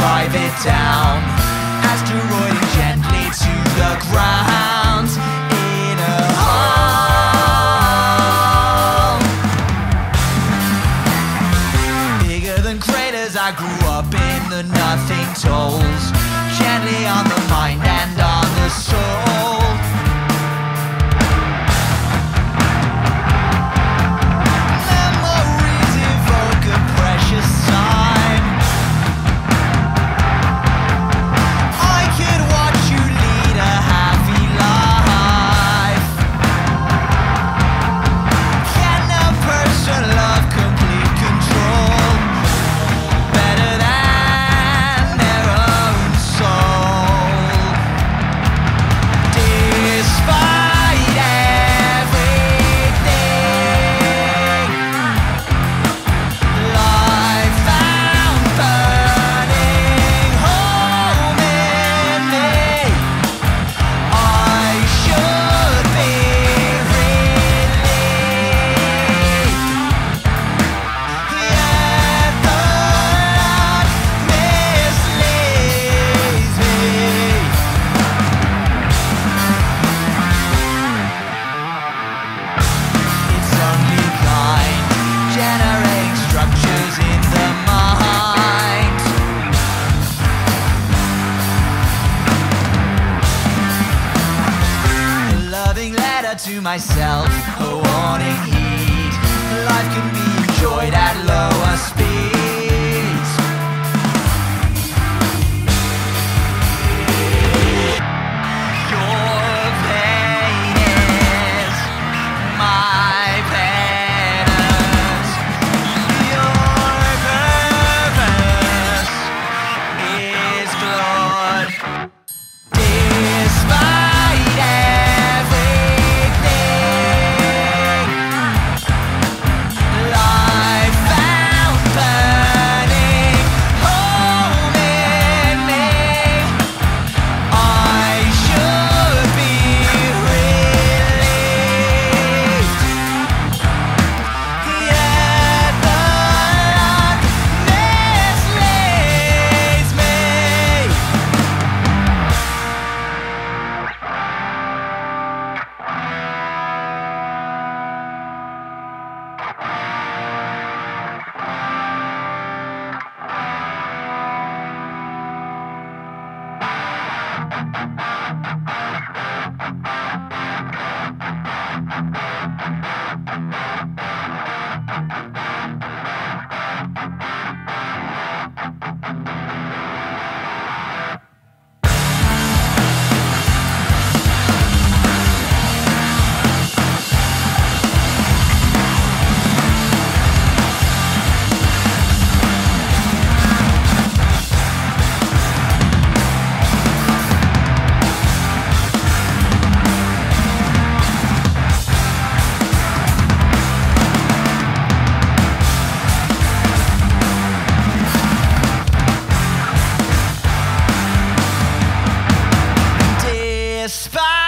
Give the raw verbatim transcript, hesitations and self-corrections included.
drive it down, asteroiding gently to the ground in a hole bigger than craters. I grew up in the nothing tolls, gently on the mind and on the soul. Memories evoke a precious time. I could watch you lead a happy life. Can a person love complete control better than their own soul? Despite everything life found burning home in me, I should be relieved. Yet the Lord misleads me. It's only kind, generating structures in the mind. A loving letter to myself, a warning heed. Life can be enjoyed at lower speeds. Your pain is my penance. Your purpose is blood. Despite everything life found burning home in me, I should be relieved. Yet the Lord misleads me. Despite